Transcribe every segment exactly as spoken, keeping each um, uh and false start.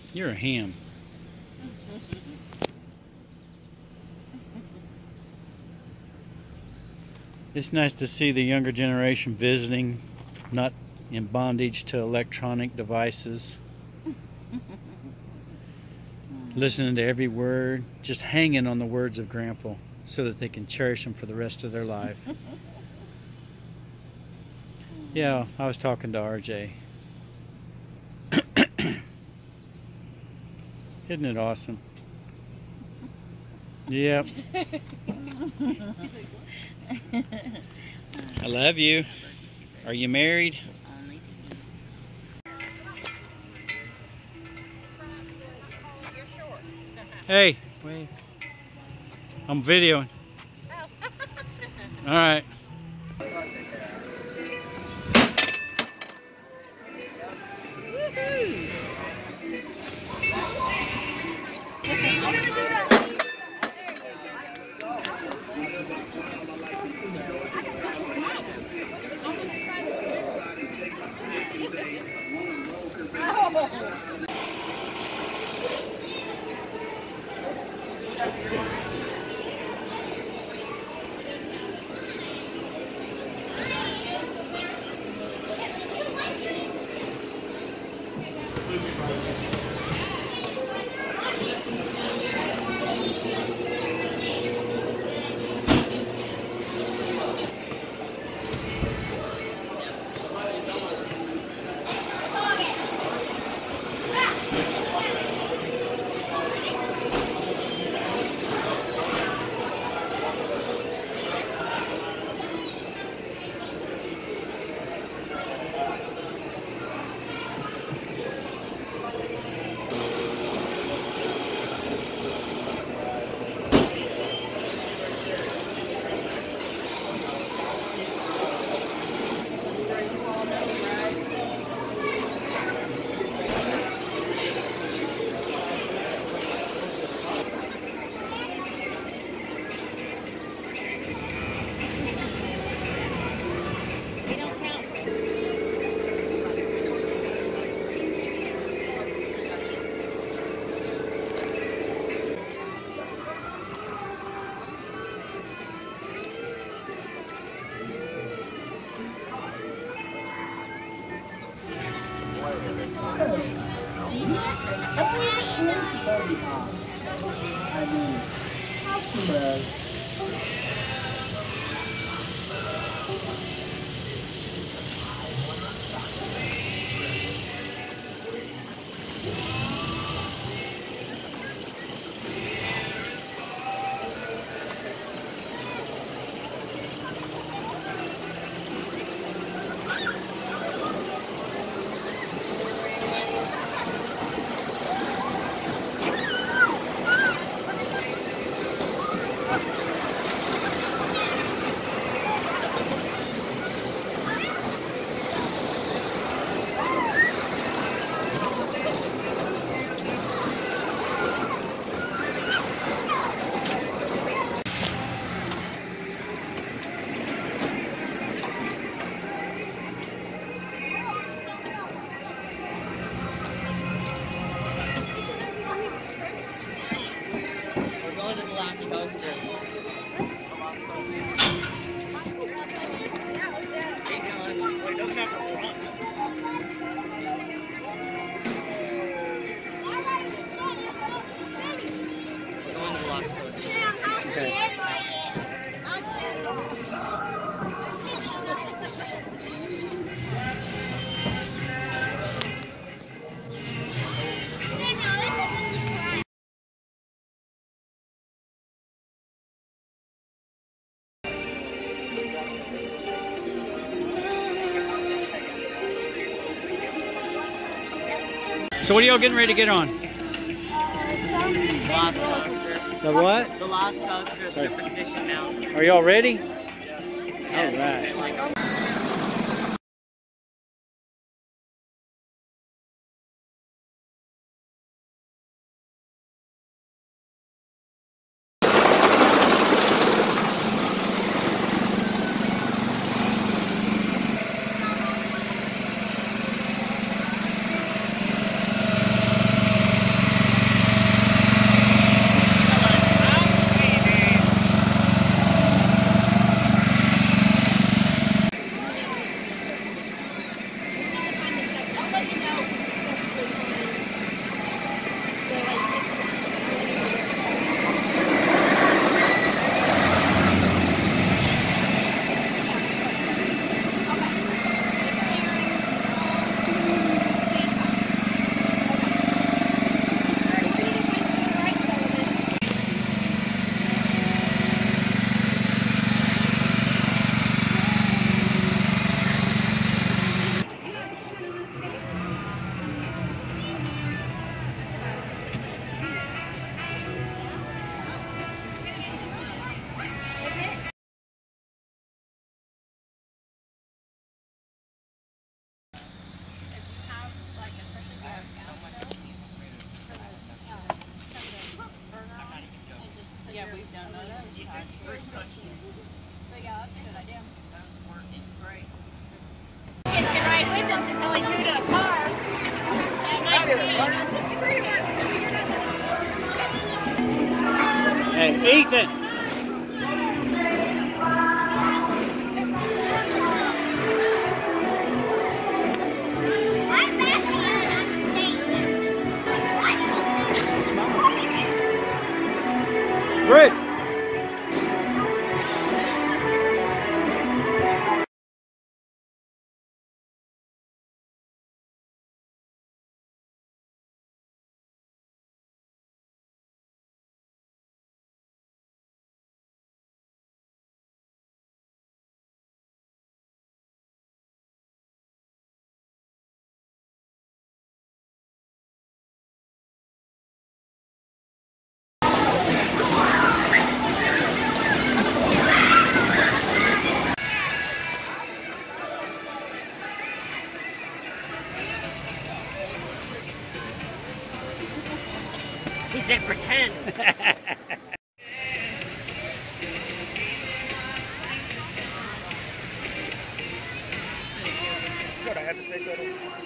You're a ham. It's nice to see the younger generation visiting, not in bondage to electronic devices. Listening to every word, just hanging on the words of Grandpa so that they can cherish them for the rest of their life. Yeah, I was talking to R J. Isn't it awesome? Yep. I love you. Are you married? Hey, wait. I'm videoing. All right. So what are y'all getting ready to get on? Velocicoaster. The what? The Velocicoaster, Superstition Mountain. Are y'all ready? Yeah. All right. Yeah, we've done those. Kids can ride with them since only two to a car. Hey, Ethan! Bruce! He said pretend. God, I had to take that off.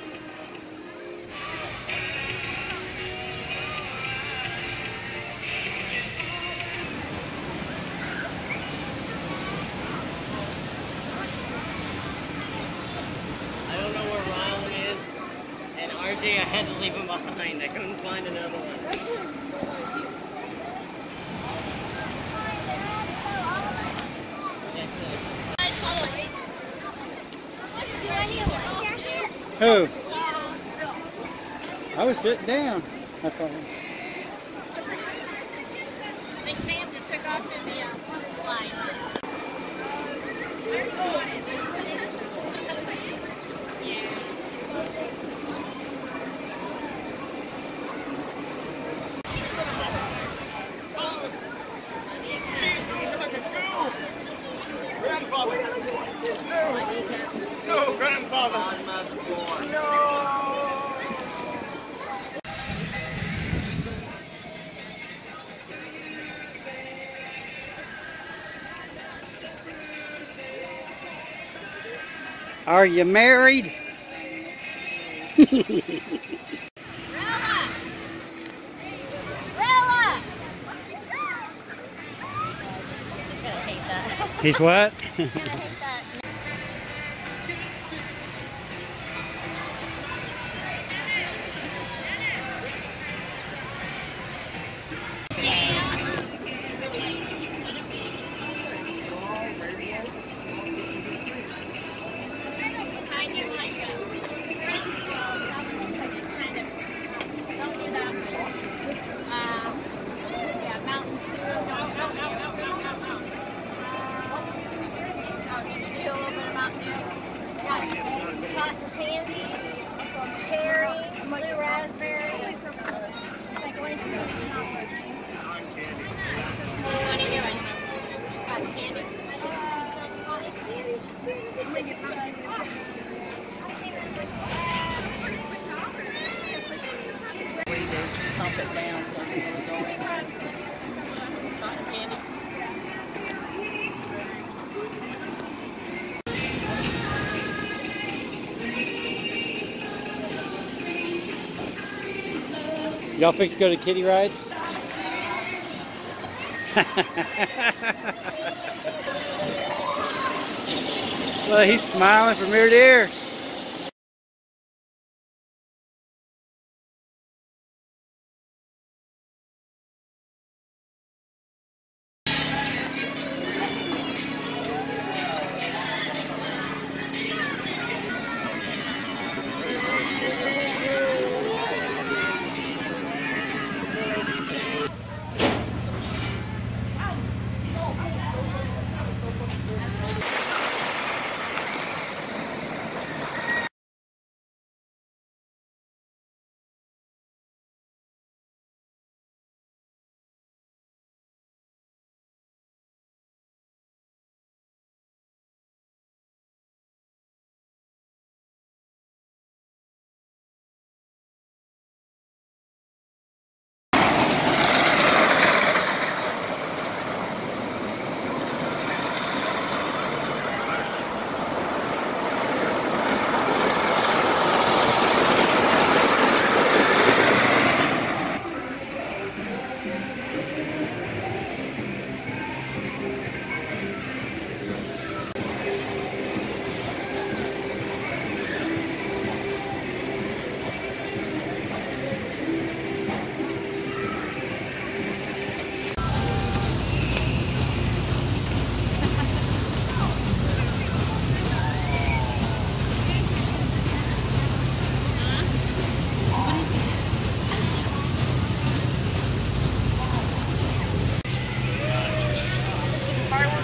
I don't know where Riley is, and R J, I had to leave him behind. I couldn't find another one. Who? I was sitting down. I thought. I think Sam just took off to the uh, line. No, grandfather. On my floor. Are you married? Rella! Rella! He's gonna hate that. He's what? He's gonna hate that. Cotton candy, cherry, blue raspberry. Like, what are you doing? What are you doing? Cotton candy. Pump it down so it goes going. Cotton candy. Y'all fix to go to kiddie rides? Well, he's smiling from ear to ear.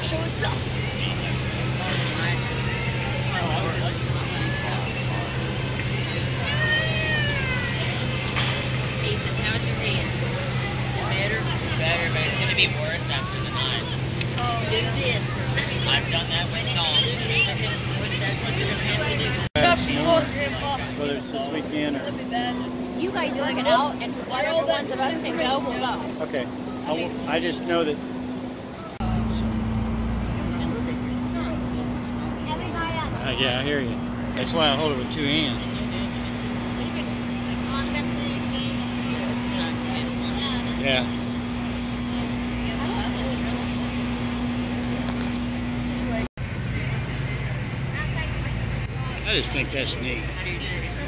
So what's up? Ethan, how's your hand? Better? Better, but it's going to be worse after the night. Oh, do this. I've done that with songs. That's what you're going to have to do. Whether it's this weekend or... You guys work it out, and whatever ones of us can go, we'll go. Okay. I, will- I just know that... Uh, yeah, I hear you. That's why I hold it with two hands. Yeah. I just think that's neat.